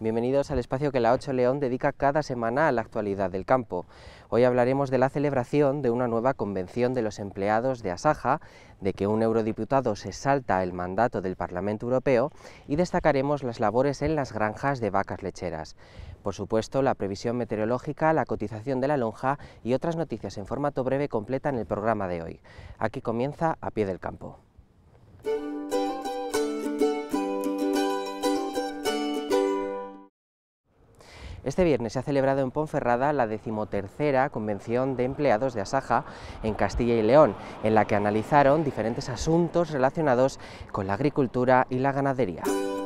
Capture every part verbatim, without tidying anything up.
Bienvenidos al espacio que la ocho León dedica cada semana a la actualidad del campo. Hoy hablaremos de la celebración de una nueva convención de los empleados de Asaja, de que un eurodiputado se salta el mandato del Parlamento Europeo y destacaremos las labores en las granjas de vacas lecheras. Por supuesto, la previsión meteorológica, la cotización de la lonja y otras noticias en formato breve completan el programa de hoy. Aquí comienza A Pie del Campo. Este viernes se ha celebrado en Ponferrada la decimotercera Convención de Empleados de Asaja en Castilla y León, en la que analizaron diferentes asuntos relacionados con la agricultura y la ganadería.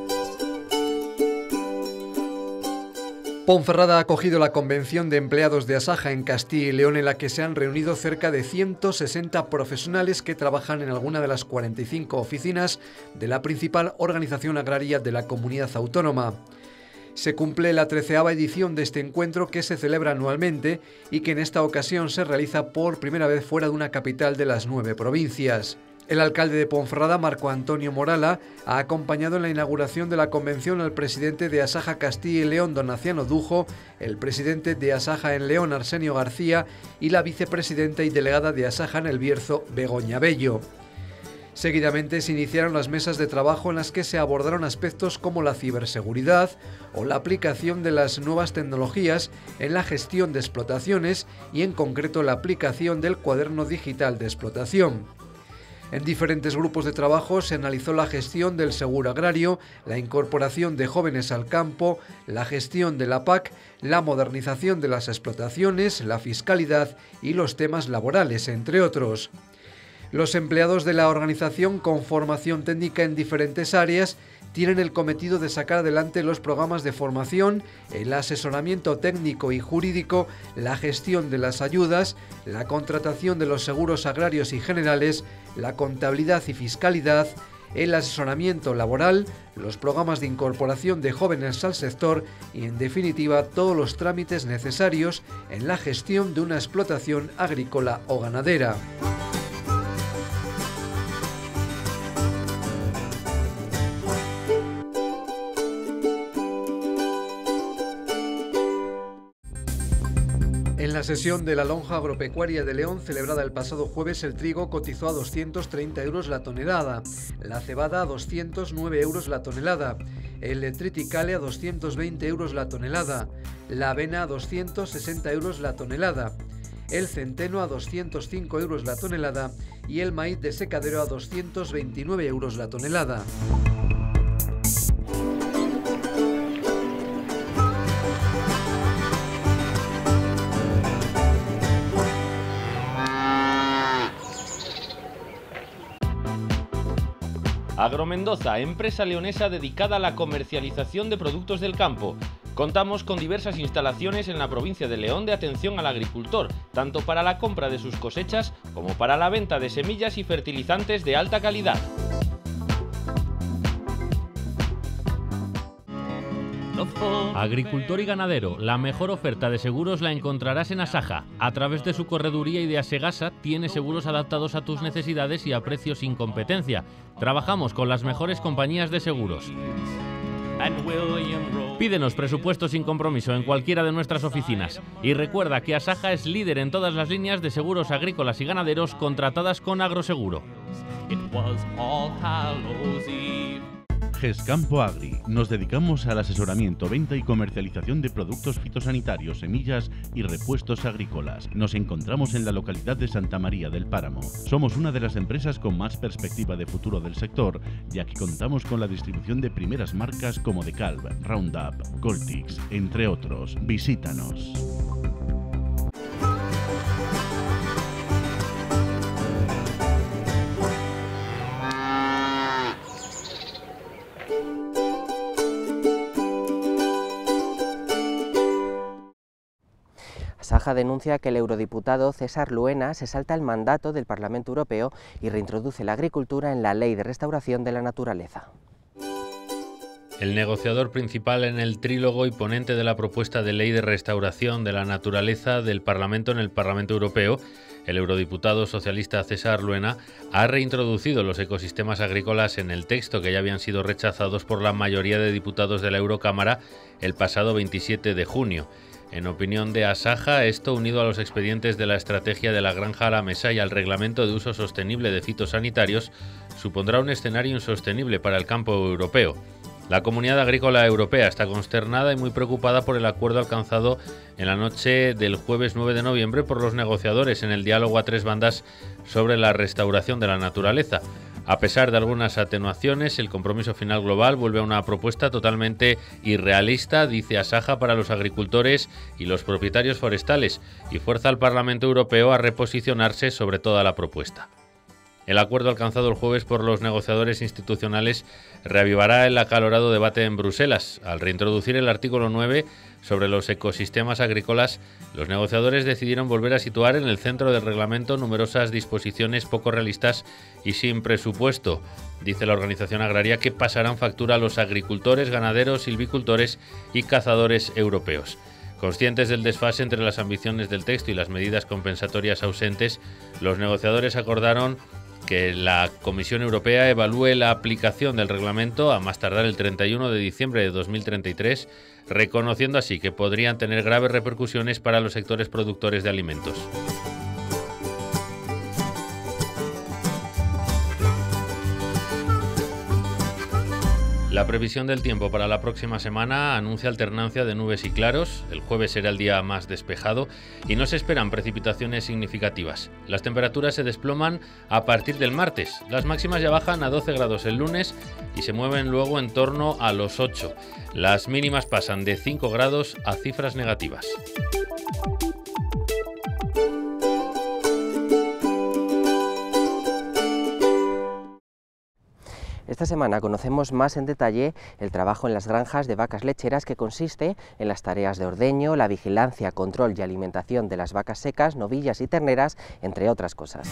Ponferrada ha acogido la Convención de Empleados de Asaja en Castilla y León, en la que se han reunido cerca de ciento sesenta profesionales que trabajan en alguna de las cuarenta y cinco oficinas de la principal organización agraria de la comunidad autónoma. Se cumple la treceava edición de este encuentro, que se celebra anualmente y que en esta ocasión se realiza por primera vez fuera de una capital de las nueve provincias. El alcalde de Ponferrada, Marco Antonio Morala, ha acompañado en la inauguración de la convención al presidente de Asaja Castilla y León, don Naciano Dujo, el presidente de Asaja en León, Arsenio García, y la vicepresidenta y delegada de Asaja en El Bierzo, Begoña Bello. Seguidamente se iniciaron las mesas de trabajo en las que se abordaron aspectos como la ciberseguridad o la aplicación de las nuevas tecnologías en la gestión de explotaciones y en concreto la aplicación del cuaderno digital de explotación. En diferentes grupos de trabajo se analizó la gestión del seguro agrario, la incorporación de jóvenes al campo, la gestión de la P A C, la modernización de las explotaciones, la fiscalidad y los temas laborales, entre otros. Los empleados de la organización, con formación técnica en diferentes áreas, tienen el cometido de sacar adelante los programas de formación, el asesoramiento técnico y jurídico, la gestión de las ayudas, la contratación de los seguros agrarios y generales, la contabilidad y fiscalidad, el asesoramiento laboral, los programas de incorporación de jóvenes al sector y, en definitiva, todos los trámites necesarios en la gestión de una explotación agrícola o ganadera. En la sesión de la lonja agropecuaria de León, celebrada el pasado jueves, el trigo cotizó a doscientos treinta euros la tonelada, la cebada a doscientos nueve euros la tonelada, el triticale a doscientos veinte euros la tonelada, la avena a doscientos sesenta euros la tonelada, el centeno a doscientos cinco euros la tonelada y el maíz de secadero a doscientos veintinueve euros la tonelada. Agromendoza, empresa leonesa dedicada a la comercialización de productos del campo. Contamos con diversas instalaciones en la provincia de León de atención al agricultor, tanto para la compra de sus cosechas como para la venta de semillas y fertilizantes de alta calidad. Agricultor y ganadero, la mejor oferta de seguros la encontrarás en Asaja. A través de su correduría y de Asegasa tiene seguros adaptados a tus necesidades y a precios sin competencia. Trabajamos con las mejores compañías de seguros. Pídenos presupuesto sin compromiso en cualquiera de nuestras oficinas. Y recuerda que Asaja es líder en todas las líneas de seguros agrícolas y ganaderos contratadas con Agroseguro. Gescampo Agri. Nos dedicamos al asesoramiento, venta y comercialización de productos fitosanitarios, semillas y repuestos agrícolas. Nos encontramos en la localidad de Santa María del Páramo. Somos una de las empresas con más perspectiva de futuro del sector, ya que contamos con la distribución de primeras marcas como DeKalb, Roundup, Coltix, entre otros. Visítanos. Asaja denuncia que el eurodiputado César Luena se salta el mandato del Parlamento Europeo y reintroduce la agricultura en la Ley de Restauración de la Naturaleza. El negociador principal en el trílogo y ponente de la propuesta de ley de restauración de la naturaleza del Parlamento en el Parlamento Europeo, el eurodiputado socialista César Luena, ha reintroducido los ecosistemas agrícolas en el texto que ya habían sido rechazados por la mayoría de diputados de la Eurocámara el pasado veintisiete de junio. En opinión de Asaja, esto, unido a los expedientes de la estrategia de la granja a la mesa y al reglamento de uso sostenible de fitosanitarios, supondrá un escenario insostenible para el campo europeo. La Comunidad Agrícola Europea está consternada y muy preocupada por el acuerdo alcanzado en la noche del jueves nueve de noviembre por los negociadores en el diálogo a tres bandas sobre la restauración de la naturaleza. A pesar de algunas atenuaciones, el compromiso final global vuelve a una propuesta totalmente irrealista, dice Asaja, para los agricultores y los propietarios forestales, y fuerza al Parlamento Europeo a reposicionarse sobre toda la propuesta. El acuerdo alcanzado el jueves por los negociadores institucionales reavivará el acalorado debate en Bruselas. Al reintroducir el artículo nueve sobre los ecosistemas agrícolas, los negociadores decidieron volver a situar en el centro del reglamento numerosas disposiciones poco realistas y sin presupuesto, dice la organización agraria, que pasarán factura a los agricultores, ganaderos, silvicultores y cazadores europeos. Conscientes del desfase entre las ambiciones del texto y las medidas compensatorias ausentes, los negociadores acordaron que la Comisión Europea evalúe la aplicación del reglamento a más tardar el treinta y uno de diciembre de dos mil treinta y tres, reconociendo así que podrían tener graves repercusiones para los sectores productores de alimentos. La previsión del tiempo para la próxima semana anuncia alternancia de nubes y claros. El jueves será el día más despejado y no se esperan precipitaciones significativas. Las temperaturas se desploman a partir del martes. Las máximas ya bajan a doce grados el lunes y se mueven luego en torno a los ocho. Las mínimas pasan de cinco grados a cifras negativas. Esta semana conocemos más en detalle el trabajo en las granjas de vacas lecheras, que consiste en las tareas de ordeño, la vigilancia, control y alimentación de las vacas secas, novillas y terneras, entre otras cosas.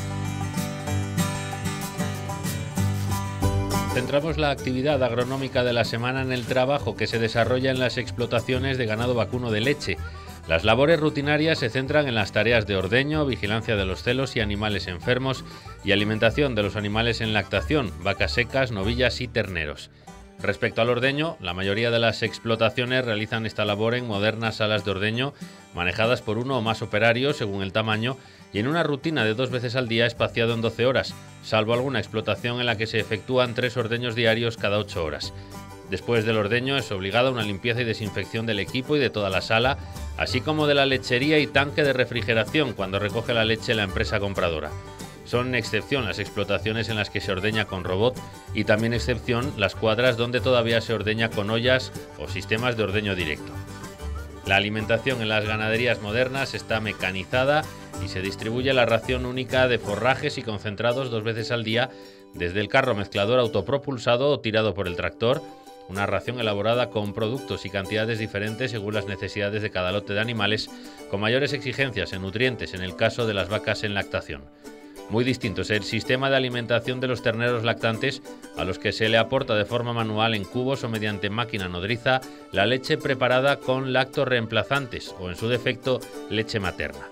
Centramos la actividad agronómica de la semana en el trabajo que se desarrolla en las explotaciones de ganado vacuno de leche. Las labores rutinarias se centran en las tareas de ordeño, vigilancia de los celos y animales enfermos y alimentación de los animales en lactación, vacas secas, novillas y terneros. Respecto al ordeño, la mayoría de las explotaciones realizan esta labor en modernas salas de ordeño manejadas por uno o más operarios según el tamaño y en una rutina de dos veces al día espaciado en doce horas, salvo alguna explotación en la que se efectúan tres ordeños diarios cada ocho horas. Después del ordeño es obligada una limpieza y desinfección del equipo y de toda la sala, así como de la lechería y tanque de refrigeración cuando recoge la leche la empresa compradora. Son excepción las explotaciones en las que se ordeña con robot y también excepción las cuadras donde todavía se ordeña con ollas o sistemas de ordeño directo. La alimentación en las ganaderías modernas está mecanizada y se distribuye la ración única de forrajes y concentrados dos veces al día desde el carro mezclador autopropulsado o tirado por el tractor, una ración elaborada con productos y cantidades diferentes según las necesidades de cada lote de animales, con mayores exigencias en nutrientes en el caso de las vacas en lactación. Muy distinto es el sistema de alimentación de los terneros lactantes, a los que se le aporta de forma manual en cubos o mediante máquina nodriza la leche preparada con lactorreemplazantes o, en su defecto, leche materna.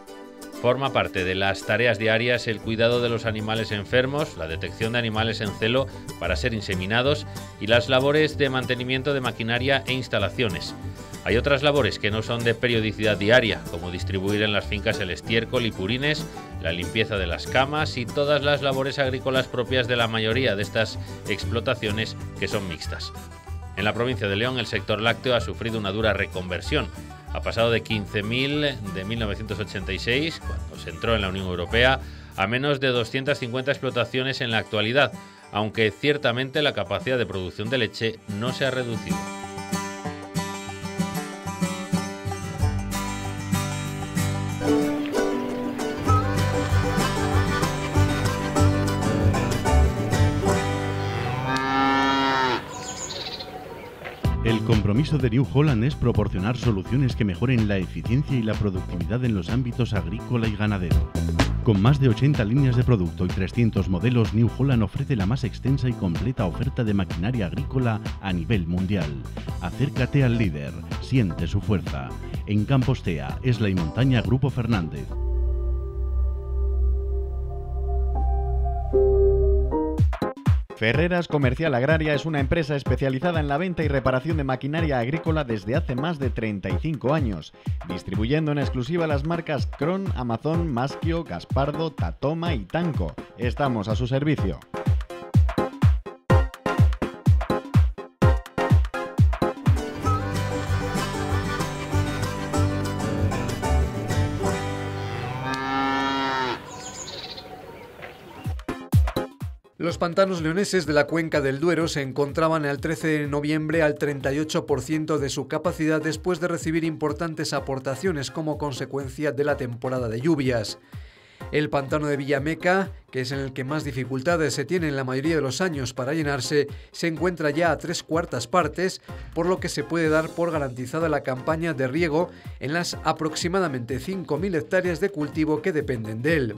Forma parte de las tareas diarias el cuidado de los animales enfermos, la detección de animales en celo para ser inseminados y las labores de mantenimiento de maquinaria e instalaciones. Hay otras labores que no son de periodicidad diaria, como distribuir en las fincas el estiércol y purines, la limpieza de las camas y todas las labores agrícolas propias de la mayoría de estas explotaciones, que son mixtas. En la provincia de León, el sector lácteo ha sufrido una dura reconversión. Ha pasado de quince mil de mil novecientos ochenta y seis, cuando se entró en la Unión Europea, a menos de doscientas cincuenta explotaciones en la actualidad, aunque ciertamente la capacidad de producción de leche no se ha reducido. El compromiso de New Holland es proporcionar soluciones que mejoren la eficiencia y la productividad en los ámbitos agrícola y ganadero. Con más de ochenta líneas de producto y trescientos modelos, New Holland ofrece la más extensa y completa oferta de maquinaria agrícola a nivel mundial. Acércate al líder, siente su fuerza. En Campos Tea, Esla y Montaña, Grupo Fernández. Ferreras Comercial Agraria es una empresa especializada en la venta y reparación de maquinaria agrícola desde hace más de treinta y cinco años, distribuyendo en exclusiva las marcas Cron, Amazon, Maschio, Gaspardo, Tatoma y Tanco. Estamos a su servicio. Los pantanos leoneses de la cuenca del Duero se encontraban el trece de noviembre al treinta y ocho por ciento de su capacidad después de recibir importantes aportaciones como consecuencia de la temporada de lluvias. El pantano de Villameca, que es en el que más dificultades se tienen la mayoría de los años para llenarse, se encuentra ya a tres cuartas partes, por lo que se puede dar por garantizada la campaña de riego en las aproximadamente cinco mil hectáreas de cultivo que dependen de él.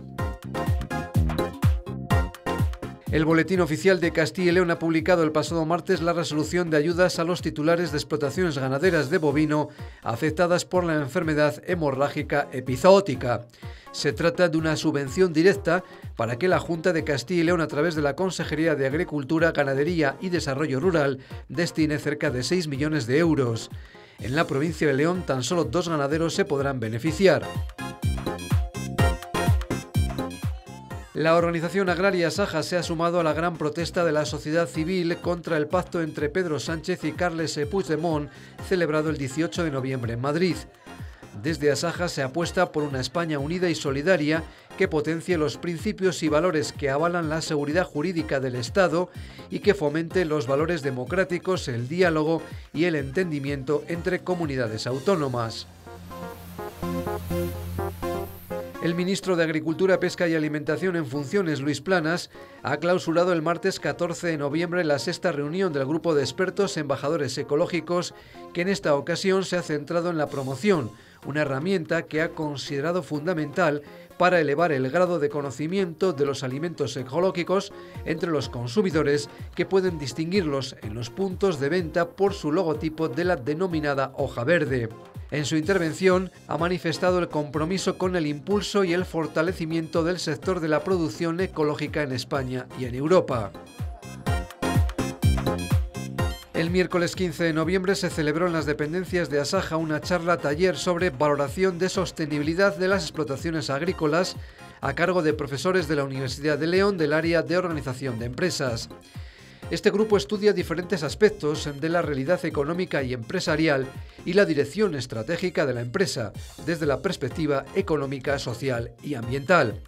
El Boletín Oficial de Castilla y León ha publicado el pasado martes la resolución de ayudas a los titulares de explotaciones ganaderas de bovino afectadas por la enfermedad hemorrágica epizootica. Se trata de una subvención directa para que la Junta de Castilla y León, a través de la Consejería de Agricultura, Ganadería y Desarrollo Rural, destine cerca de seis millones de euros. En la provincia de León, tan solo dos ganaderos se podrán beneficiar. La organización agraria Saja se ha sumado a la gran protesta de la sociedad civil contra el pacto entre Pedro Sánchez y Carles Puigdemont, celebrado el dieciocho de noviembre en Madrid. Desde Asaja se apuesta por una España unida y solidaria que potencie los principios y valores que avalan la seguridad jurídica del Estado y que fomente los valores democráticos, el diálogo y el entendimiento entre comunidades autónomas. El ministro de Agricultura, Pesca y Alimentación en funciones, Luis Planas, ha clausurado el martes catorce de noviembre la sexta reunión del grupo de expertos embajadores ecológicos, que en esta ocasión se ha centrado en la promoción, una herramienta que ha considerado fundamental para elevar el grado de conocimiento de los alimentos ecológicos entre los consumidores, que pueden distinguirlos en los puntos de venta por su logotipo de la denominada hoja verde. En su intervención ha manifestado el compromiso con el impulso y el fortalecimiento del sector de la producción ecológica en España y en Europa. El miércoles quince de noviembre se celebró en las dependencias de Asaja una charla taller sobre valoración de sostenibilidad de las explotaciones agrícolas a cargo de profesores de la Universidad de León del área de organización de empresas. Este grupo estudia diferentes aspectos de la realidad económica y empresarial y la dirección estratégica de la empresa, desde la perspectiva económica, social y ambiental.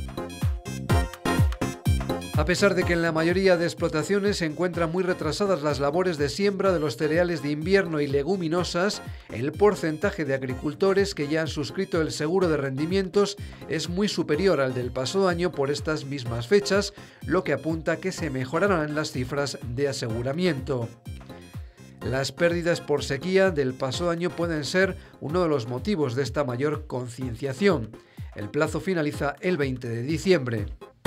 A pesar de que en la mayoría de explotaciones se encuentran muy retrasadas las labores de siembra de los cereales de invierno y leguminosas, el porcentaje de agricultores que ya han suscrito el seguro de rendimientos es muy superior al del pasado año por estas mismas fechas, lo que apunta a que se mejorarán las cifras de aseguramiento. Las pérdidas por sequía del pasado año pueden ser uno de los motivos de esta mayor concienciación. El plazo finaliza el veinte de diciembre.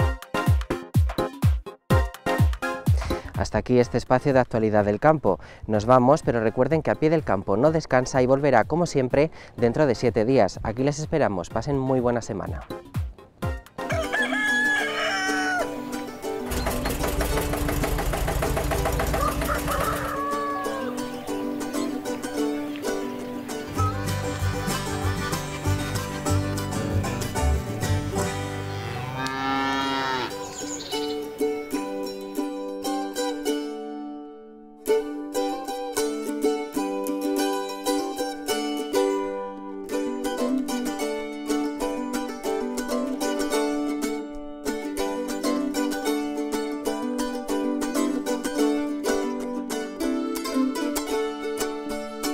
Hasta aquí este espacio de actualidad del campo. Nos vamos, pero recuerden que A Pie del Campo no descansa y volverá, como siempre, dentro de siete días. Aquí les esperamos. Pasen muy buena semana.